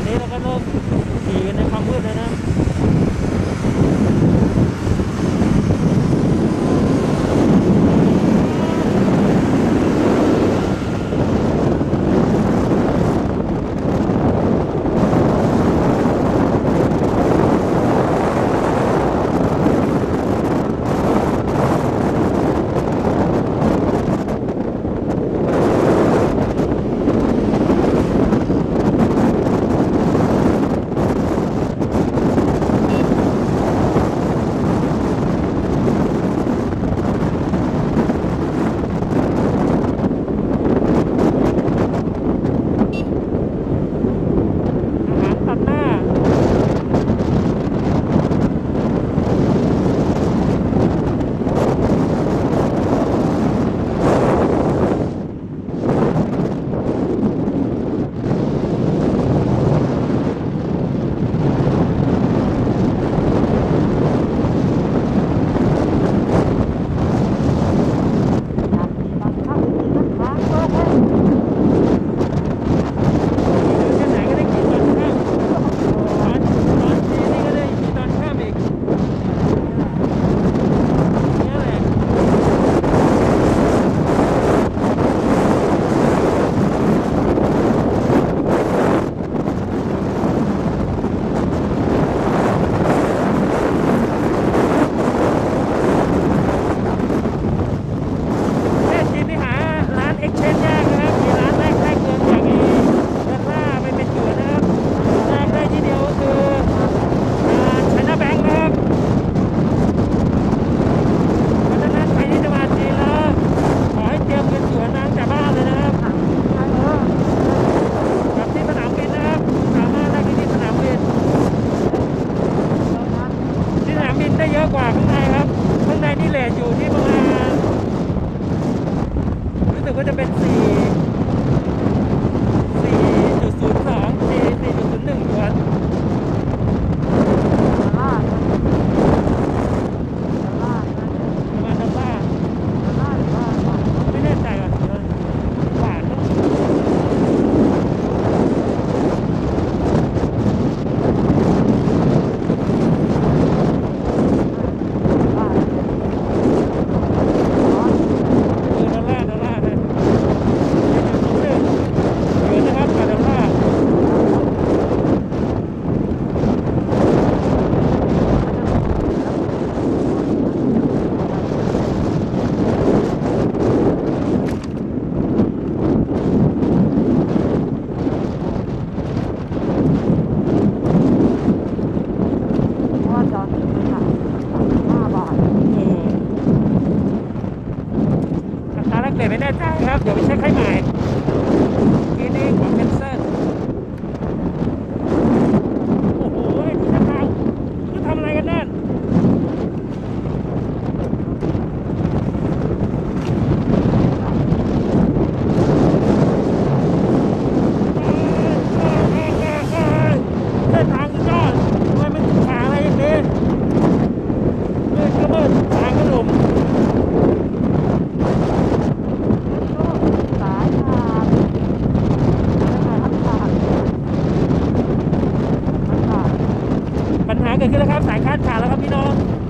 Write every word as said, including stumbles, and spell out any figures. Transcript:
นี้เราก็เริ่มขี่กันในความมืดแล้วนะได้เยอะกว่าข้างในครับข้างในนี่เรทอยู่ที่ประมาณรู้สึกว่าจะเป็นสี่ สี่จุดศูนย์สอง สี่ สี่จุดศูนย์หนึ่งหยวนประมาณดอลลาร์ไม่แน่ใจอ่ะหวานเนอะเดี๋ยวไม่แน่ใจครับ เดี๋ยวไปเช็คให้ใหม่ทีนี้ของแคนเซิลโอ้โหดูท่าทางคือทำอะไรกันแน่เส้นทางสุดยอดทำไมมันขาอะไรอย่างนี้เลื่อนก็เลื่อนทางก็หลุมปัญหาเกิดขึ้นแล้วครับสายคาดขาดแล้วครับพี่น้อง